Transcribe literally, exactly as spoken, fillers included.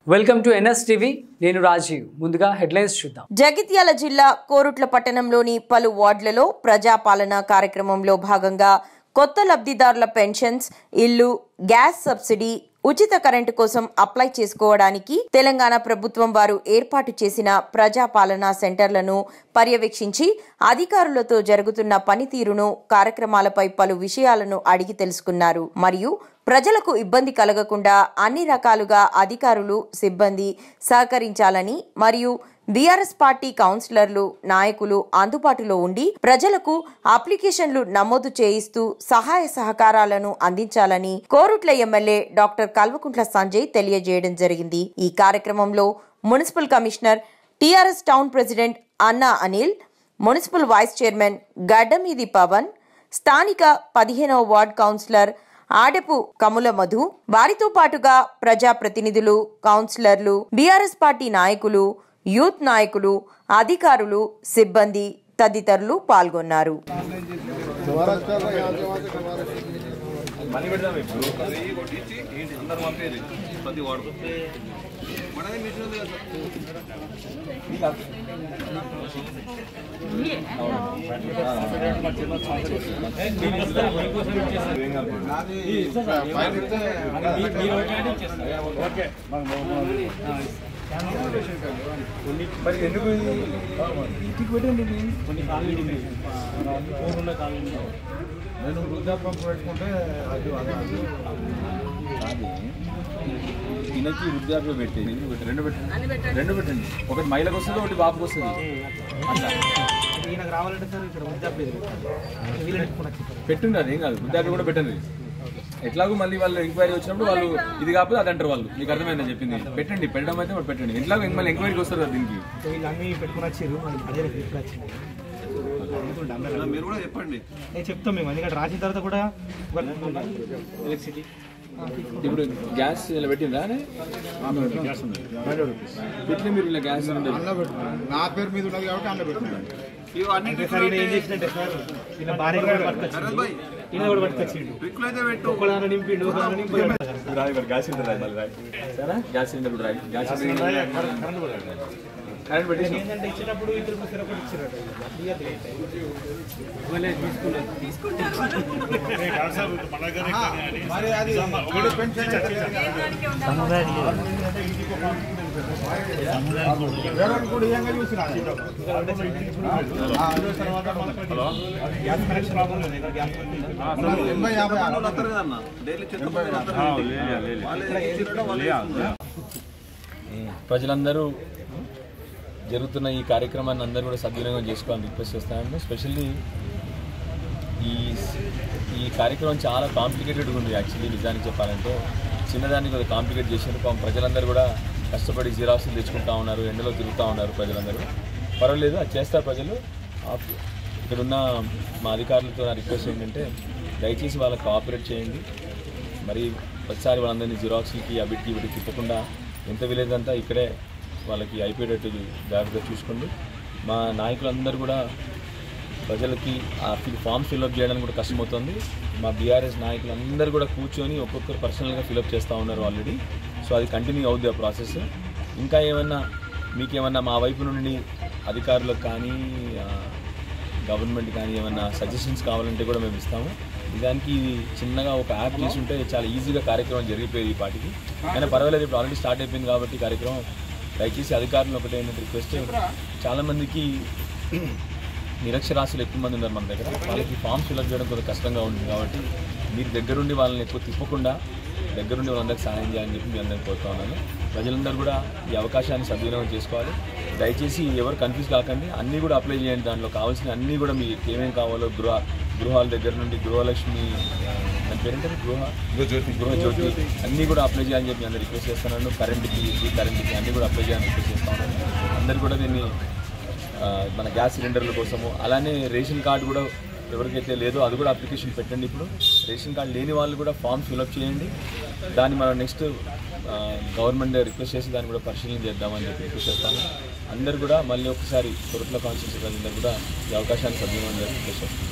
Welcome to NS TV నేను రాజీవ్ ముందుగా headlines చూద్దాం. జగిత్యాల జిల్లా కోరుట్ల పట్టణంలోని పలు వార్డులలో ప్రజాపాలన కార్యక్రమంలో భాగంగా కొత్త లబ్ధిదారుల పెన్షన్స్, ఇల్లు, గ్యాస్ సబ్సిడీ, ఉచిత కరెంటు కోసం అప్లై చేసుకోవడానికి తెలంగాణ ప్రభుత్వం వారు ఏర్పాటు చేసిన ప్రజాపాలనా సెంటర్లను పర్యవేక్షించి అధికారులతో జరుగుతున్న పనితీరును, కార్యక్రమాలపై పలు విషయాలను అడిగి తెలుసుకున్నారు. మరియు ప్రజలకు ఇబ్బంది కలగకుండా అన్ని రకాలుగా అధికారులు, సిబ్బంది సహకరించాలని మరియు బీఆర్ఎస్ పార్టీ కౌన్సిలర్లు, నాయకులు అందుబాటులో ఉండి ప్రజలకు అప్లికేషన్లు నమోదు చేయిస్తూ సహాయ సహకారాలను అందించాలని కోరుట్ల ఎమ్మెల్యే డాక్టర్ కల్వకుంట్ల సంజయ్ తెలియజేయడం జరిగింది. ఈ కార్యక్రమంలో municipal commissioner, TRS town president Anna Anil, municipal vice chairman Gaddamidi Pavan, స్థానిక పదిహేనవ వార్డ్ కౌన్సిలర్ ఆడెపు కముల మధు, వారితో పాటుగా ప్రజాప్రతినిధులు, కౌన్సిలర్లు, బీఆర్ఎస్ పార్టీ నాయకులు, యూత్ నాయకులు, అధికారులు, సిబ్బంది తదితరులు పాల్గొన్నారు. మరి ఎందుకు ఇంటికి పెట్టండి కొన్ని కాలనీ పూర్ణ కాలనీ నేను వృద్ధాప్యం పెట్టుకుంటే అది అది ఈయనకి వృద్ధాప్యం పెట్టి రెండు పెట్టండి రెండు పెట్టండి ఒకటి మహిళకు వస్తుంది, ఒకటి బాబుకి వస్తుంది. అట్లా ఈయనకు రావాలంటే సార్ ఇక్కడ వృద్ధాప్యం పెట్టుండాలి, ఏం కాదు. వృద్ధాప్యం కూడా పెట్టండి. ఎట్లాగో మళ్ళీ వాళ్ళు ఎంక్వైరీ వచ్చినప్పుడు వాళ్ళు ఇది కాకపోతే అది అంటారు. వాళ్ళు మీకు అర్థమైందని చెప్పింది పెట్టండి, పెట్టడం అయితే పెట్టండి. ఎట్లాగో మళ్ళీ ఎంక్వైరీకి వస్తారు కదా దీనికి. అన్నీ పెట్టుకుని వచ్చారు, మీరు కూడా చెప్పండి. నేను చెప్తాం మేము, ఎందుకంటే రాసిన తర్వాత కూడా ఎలక్ట్రిసిటీ ఇప్పుడు గ్యాస్ ఇలా పెట్టిందా పెట్టిన మీరు ఇలా గ్యాస్ నా పేరు మీద ఉన్నది కాబట్టి అన్న పెట్టుకున్నాను. ఏం చేసినట్టే సార్ ఇలా భార్య కూడా పట్టుకొచ్చింది, ఈయన కూడా పట్టుకొచ్చిండు, నింపిండు గ్యాస్ సిలిండర్ రాయి, మళ్ళీ రాయి సరే గ్యాస్ సిలిండర్ కూడా రాయి, గ్యాస్ కరెంట్ పెట్టి ఏంటంటే ఇచ్చినప్పుడు ఇద్దరు ఒకటి ఇచ్చినట్టు ప్రజలందరూ జరుగుతున్న ఈ కార్యక్రమాన్ని అందరూ కూడా సద్వినియోగం చేసుకోవాలని రిక్వెస్ట్ చేస్తాను. స్పెషల్లీ ఈ ఈ కార్యక్రమం చాలా కాంప్లికేటెడ్గా ఉంది. యాక్చువల్లీ నిజానికి చెప్పాలంటే చిన్నదాన్ని కూడా కాంప్లికేట్ చేసినప్పుడు పాపం ప్రజలందరూ కూడా కష్టపడి జిరాక్స్లు తెచ్చుకుంటూ ఉన్నారు, ఎండలో తిరుగుతూ ఉన్నారు. ప్రజలందరూ పర్వాలేదు, అది చేస్తారు ప్రజలు. ఇక్కడున్న మా అధికారులతో నా రిక్వెస్ట్ ఏంటంటే దయచేసి వాళ్ళకి కోఆపరేట్ చేయండి. మరి ప్రతిసారి వాళ్ళందరినీ జిరాక్స్లకి అవిటికి వీటికి తిప్పకుండా ఎంత వీలేదంతా ఇక్కడే వాళ్ళకి అయిపోయేటట్టు జాగ్రత్తగా చూసుకోండి. మా నాయకులందరూ కూడా ప్రజలకి ఆ ఫామ్ ఫిల్అప్ చేయడానికి కూడా కష్టమవుతుంది. మా బీఆర్ఎస్ నాయకులందరూ కూడా కూర్చొని ఒక్కొక్కరు పర్సనల్గా ఫిల్అప్ చేస్తూ ఉన్నారు ఆల్రెడీ. సో అది కంటిన్యూ అవుద్ది ఆ ప్రాసెస్. ఇంకా ఏమన్నా మీకేమన్నా మా వైపు నుండి అధికారులకు కానీ గవర్నమెంట్ కానీ ఏమన్నా సజెషన్స్ కావాలంటే కూడా మేము ఇస్తాము. దానికి ఇది చిన్నగా ఒక యాప్ చేసి ఉంటే చాలా ఈజీగా కార్యక్రమం జరిగిపోయేది ఈ పాటికి. అయినా పర్వాలేదు, ఇప్పుడు ఆల్రెడీ స్టార్ట్ అయిపోయింది కాబట్టి కార్యక్రమం. దయచేసి అధికారులు ఒకటే ఏంటంటే రిక్వెస్ట్, చాలామందికి నిరక్షరాస్యులు ఎక్కువ మంది ఉన్నారు మన దగ్గర. వాళ్ళకి ఫామ్ ఫిల్అప్ చేయడం కొంచెం కష్టంగా ఉంటుంది కాబట్టి మీరు దగ్గరుండి వాళ్ళని ఎక్కువ తిప్పకుండా దగ్గరుండి వాళ్ళందరికీ సహాయం చేయాలని చెప్పి మీ అందరికీ కోరుతా ఉన్నాను. ప్రజలందరూ కూడా ఈ అవకాశాన్ని సద్వినియోగం చేసుకోవాలి. దయచేసి ఎవరు కన్ఫ్యూజ్ కాకండి, అన్నీ కూడా అప్లై చేయండి. దాంట్లో కావాల్సిన అన్నీ కూడా మీకు ఏమేమి కావాలో గృహ గృహాల దగ్గర నుండి గృహలక్ష్మి దాని పేరేంటే గృహ గృహజ్యోతి అన్నీ కూడా అప్లై చేయాలని చెప్పి అందరూ రిక్వెస్ట్ చేస్తున్నాను. కరెంట్కి ఈ కరెంట్కి అన్నీ కూడా అప్లై చేయాలని రిక్వెస్ట్ చేస్తా ఉన్నాను. అందరు కూడా దీన్ని మన గ్యాస్ సిలిండర్ల కోసము, అలానే రేషన్ కార్డు కూడా ఎవరికైతే లేదో అది కూడా అప్లికేషన్ పెట్టండి. ఇప్పుడు రేషన్ కార్డు లేని వాళ్ళు కూడా ఫామ్ ఫిల్అప్ చేయండి. దాన్ని మనం నెక్స్ట్ గవర్నమెంట్ రిక్వెస్ట్ చేసి దాన్ని కూడా పరిశీలన చేద్దామని చెప్పి రిక్వెస్ట్ చేస్తాను. అందరూ కూడా మళ్ళీ ఒకసారి కొరట్ల కాన్స్టిట్యూన్సీ అందరూ కూడా ఈ అవకాశాన్ని సద్వినియోగం చేసి రిక్వెస్ట్ చేస్తాను.